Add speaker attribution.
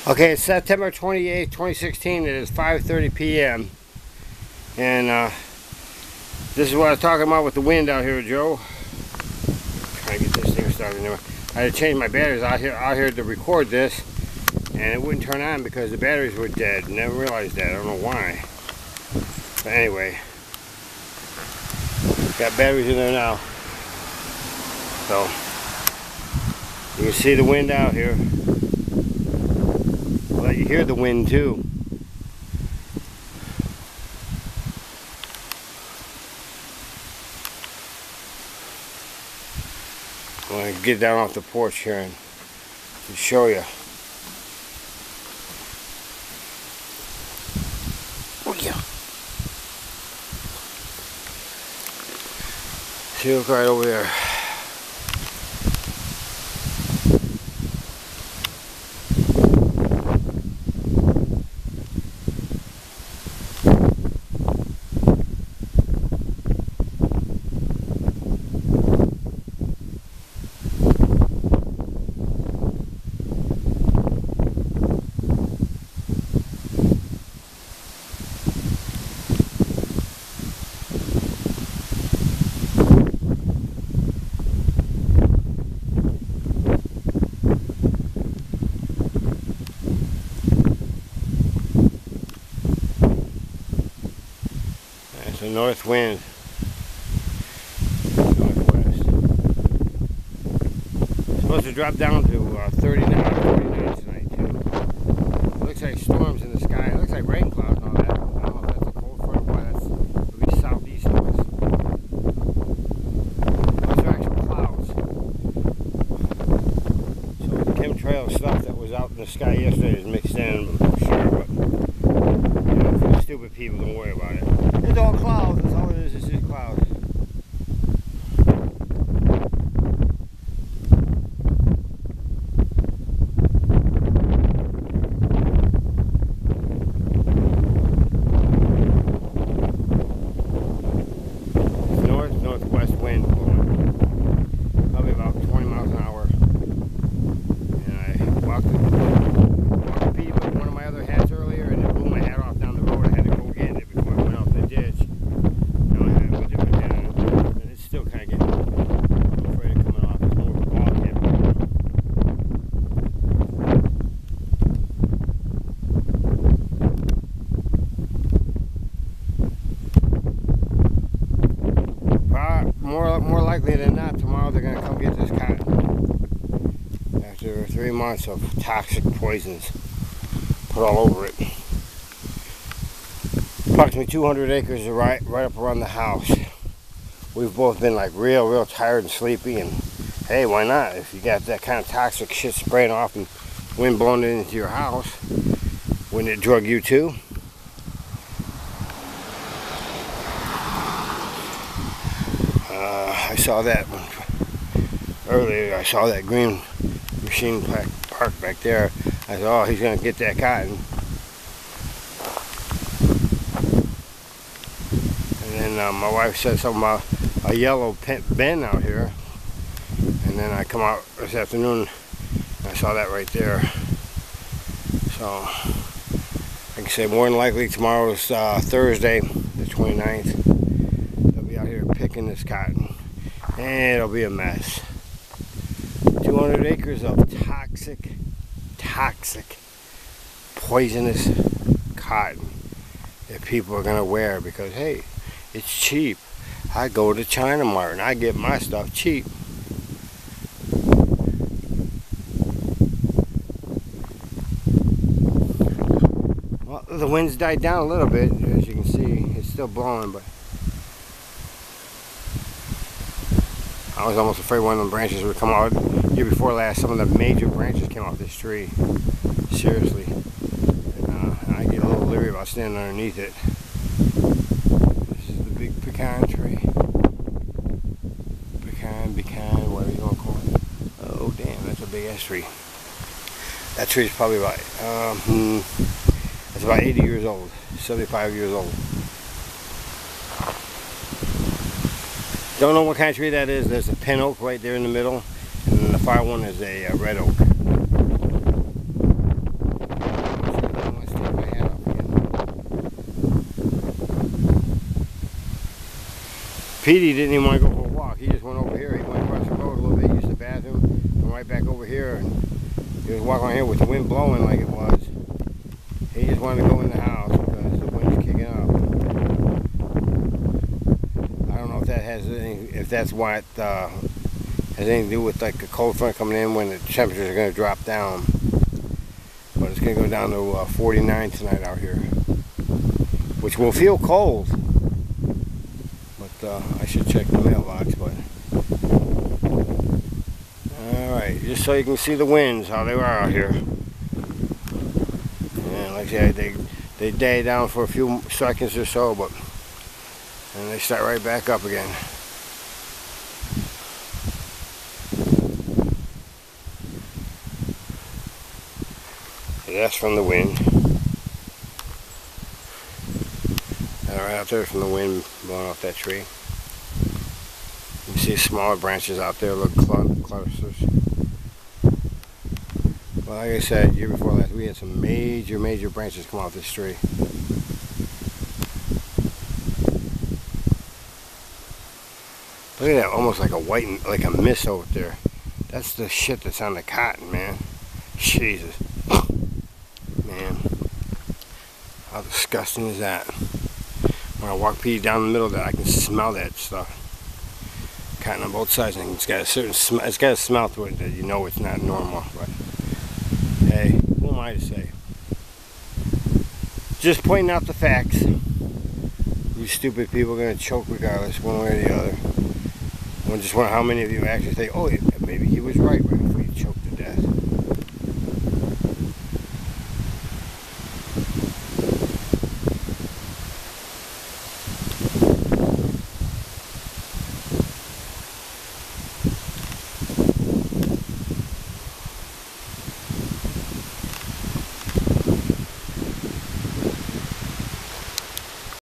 Speaker 1: Okay, it's September 28th, 2016. It is 5:30 p.m. And this is what I was talking about with the wind out here, Joe. Trying to get this thing started anyway. I had to change my batteries out here to record this, and it wouldn't turn on because the batteries were dead. Never realized that. I don't know why. But anyway, got batteries in there now. So you can see the wind out here. I'll let you hear the wind too. I'm going to get down off the porch here and show you. Oh yeah. See, look right over there. It's a north wind, northwest. It's supposed to drop down to 39, 49 tonight too. It looks like storms in the sky. It looks like rain clouds and all that. I don't know if that's a cold front or what. It'll be southeast of us. Those are actual clouds. So the chemtrail stuff that was out in the sky yesterday is mixed in, I'm sure, but you know, for the stupid people, don't worry about it. It's all clouds, that's all it is, it's just clouds. Northwest wind blowing, probably about 20 miles an hour. And I walked the pee with one of my other hats earlier, and it blew my hat off down the road. I had to go get it before I went off the ditch. Now I have a different hat on, and it's still kind of getting, I'm afraid of coming off. It's more of a ball cap. More likely than not, tomorrow they're going to come get this cotton after 3 months of toxic poisons put all over it. Approximately 200 acres are right up around the house. We've both been like real tired and sleepy, and hey, why not? If you got that kind of toxic shit spraying off and wind blowing it into your house, wouldn't it drug you too? I saw that one earlier. I saw that green machine parked back there. I thought, oh, he's going to get that cotton. And then my wife said something about a yellow bin out here. And then I come out this afternoon and I saw that right there. So, like I say, more than likely tomorrow is Thursday, the 29th. They'll be out here picking this cotton. And it'll be a mess. 200 acres of toxic, poisonous cotton that people are going to wear because, hey, it's cheap. I go to China Mart and I get my stuff cheap. Well, the wind's died down a little bit, as you can see. It's still blowing, but I was almost afraid one of them branches would come out. The year before last, some of the major branches came off this tree. Seriously. And I get a little leery about standing underneath it. This is the big pecan tree. Pecan, whatever you want to call it. Oh damn, that's a big ass tree. That tree is probably about, it's about 80 years old, 75 years old. Don't know what kind of tree that is. There's a pin oak right there in the middle, and then the far one is a red oak. Petey didn't even want to go for a walk. He just went over here. He went across the road a little bit, used the bathroom, and right back over here. And he was walking around here with the wind blowing like it was. He just wanted to go in the house because the wind's kicking up. I don't know if that has anything, if that's what has anything to do with like the cold front coming in when the temperatures are going to drop down. But it's going to go down to 49 tonight out here, which will feel cold. But I should check the mailbox. But alright, just so you can see the winds, how they are out here. And like I said, they die down for a few seconds or so, but and they start right back up again. That's from the wind. Right out there from the wind blowing off that tree. You can see smaller branches out there, little clusters. Well, like I said, year before last, we had some major branches come off this tree. Look at that, almost like a white, like a mist over there. That's the shit that's on the cotton, man. Jesus. Man. How disgusting is that? When I walk Petey down the middle of that, I can smell that stuff. Cotton on both sides, and it's got a certain smell. It's got a smell to it that you know it's not normal. But hey, who am I to say? Just pointing out the facts. You stupid people are gonna choke regardless, one way or the other. I just wonder how many of you actually think, oh, maybe he was right.